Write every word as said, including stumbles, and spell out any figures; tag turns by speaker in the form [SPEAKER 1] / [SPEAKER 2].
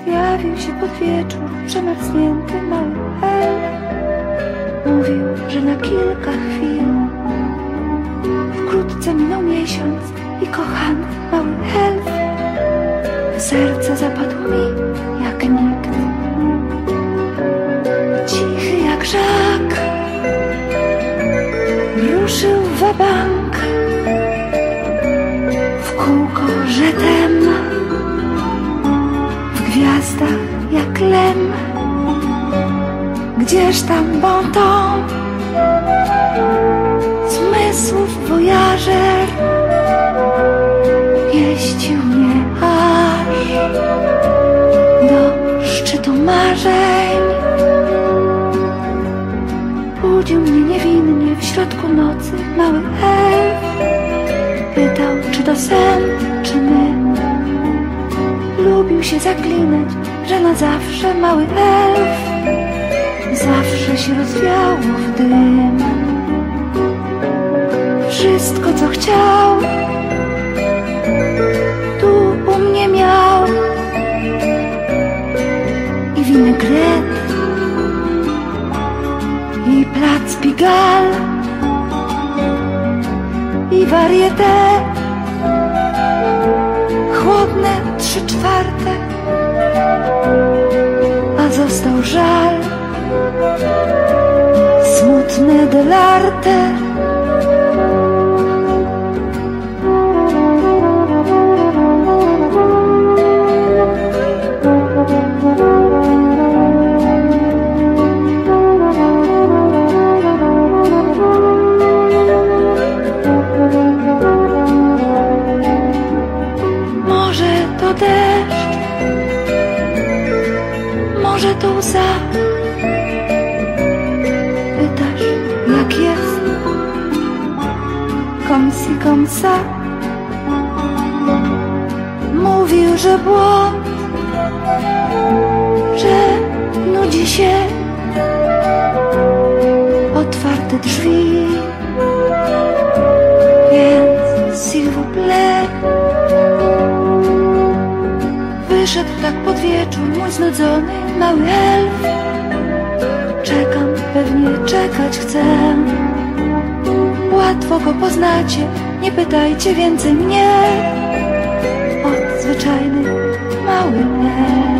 [SPEAKER 1] zjawił się pod wieczór przemarznięty mały elf. Mówił, że na kilka chwil. Wkrótce minął miesiąc i kochany mały elf w serce zapadł mi jak nikt. Cichy jak żak ruszył wabank, w kółko żetem, w gwiazdach jak lem. Gdzież tam bon ton zmysłów wojażer pieścił mnie aż do szczytu marzeń. Budził mnie niewinnie w środku nocy mały elf. Pytał, czy to sen, czy my. Lubił się zaklinać, że na zawsze mały elf zawsze się rozwiało w dym. Wszystko, co chciał, tu u mnie miał. I winegret, i plac Pigalle, i varieté, chłodne trzy czwarte, a został żal smutny dell'arte. Może to deszcz, może to łza. Pytasz, jak jest? Comme ci, comme ça. Mówił, że błąd, że nudzi się. Otwarte drzwi, więc s'il vous plaît. Wyszedł tak pod wieczór mój znudzony mały elf. Czekam, pewnie czekać chcę. Łatwo go poznacie, nie pytajcie więcej mnie. Od zwyczajny mały elf.